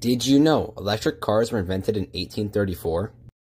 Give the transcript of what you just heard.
Did you know electric cars were invented in 1834?